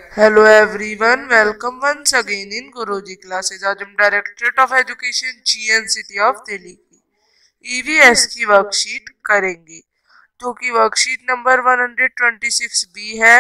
Hello everyone, welcome once again in Guruji classes। आज हम directorate of education GNCT of Delhi की EVS की worksheet करेंगे, जो कि वर्कशीट नंबर 126B है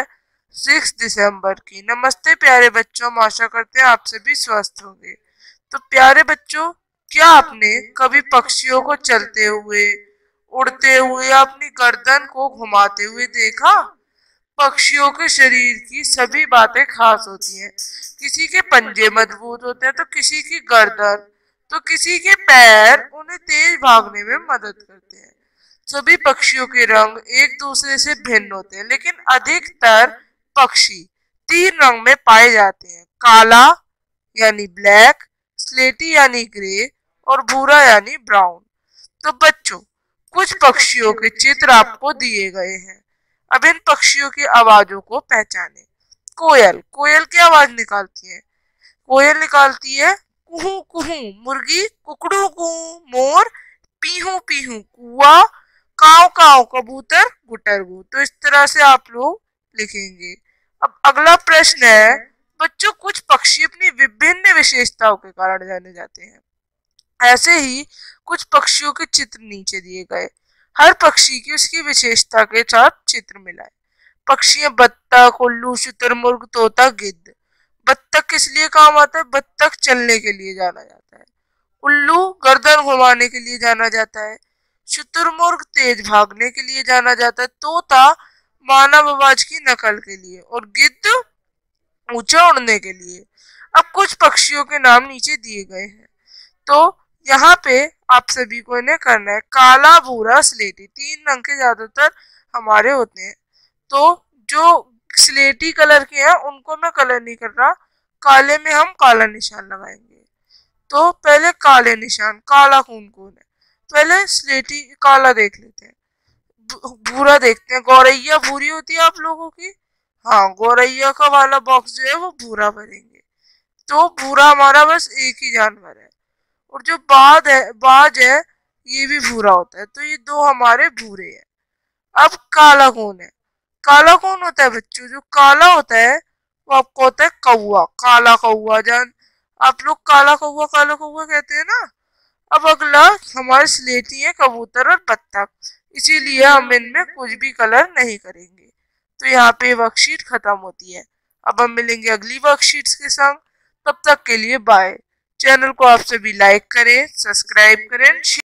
6 दिसंबर की। नमस्ते प्यारे बच्चों, हम आशा करते हैं आप सभी स्वस्थ होंगे। तो प्यारे बच्चों, क्या आपने कभी पक्षियों को चलते हुए, उड़ते हुए या अपनी गर्दन को घुमाते हुए देखा? पक्षियों के शरीर की सभी बातें खास होती हैं। किसी के पंजे मजबूत होते हैं तो किसी की गर्दन, तो किसी के पैर उन्हें तेज भागने में मदद करते हैं। सभी पक्षियों के रंग एक दूसरे से भिन्न होते हैं, लेकिन अधिकतर पक्षी तीन रंग में पाए जाते हैं: काला यानी ब्लैक, स्लेटी यानी ग्रे और भूरा यानी ब्राउन। तो बच्चों, कुछ पक्षियों के चित्र आपको दिए गए हैं। अब इन पक्षियों की आवाजों को पहचानें। कोयल, कोयल की आवाज निकालती है। कोयल निकालती है कुहू कुहू। मुर्गी कुकड़ू कू। मोर पीहू पीहू। कुआ काव काव। कबूतर गुटर गु। तो इस तरह से आप लोग लिखेंगे। अब अगला प्रश्न है बच्चों, कुछ पक्षी अपनी विभिन्न विशेषताओं के कारण जाने जाते हैं। ऐसे ही कुछ पक्षियों के चित्र नीचे दिए गए। हर पक्षी की उसकी विशेषता के साथ चित्र मिलाए। पक्षियां बत्तख, उल्लू, शुतुरमुर्ग, तोता, गिद्ध। बत्तख किस लिए काम आता है? बत्तख चलने के लिए जाना जाता है। उल्लू गर्दन घुमाने के लिए जाना जाता है। शुतुरमुर्ग तेज भागने के लिए जाना जाता है। तोता मानव आवाज की नकल के लिए, और गिद्ध ऊंचा उड़ने के लिए। अब कुछ पक्षियों के नाम नीचे दिए गए हैं, तो यहाँ पे आप सभी को इन्हें करना है। काला, भूरा, स्लेटी, तीन रंग के ज्यादातर हमारे होते हैं। तो जो स्लेटी कलर के हैं उनको मैं कलर नहीं कर रहा, काले में हम काला निशान लगाएंगे। तो पहले काले निशान, काला कौन कौन है? पहले स्लेटी काला देख लेते हैं, भूरा देखते हैं। गौरैया भूरी होती है आप लोगों की? हाँ, गौरैया का वाला बॉक्स जो है वो भूरा भरेंगे। तो भूरा हमारा बस एक ही जानवर है। और जो बाज है ये भी भूरा होता है, तो ये दो हमारे भूरे हैं। अब काला कौन है? काला कौन होता है बच्चों? जो काला होता है वो आपको होता है कौआ, काला कौआ। जान आप लोग काला कौआ कहते हैं ना। अब अगला हमारे स्लेटी है कबूतर और बत्तख, इसीलिए हम इनमें कुछ भी कलर नहीं करेंगे। तो यहाँ पे वर्कशीट खत्म होती है। अब हम मिलेंगे अगली वर्कशीट्स के संग। तब तक के लिए बाय। चैनल को आप सभी लाइक करें, सब्सक्राइब करें,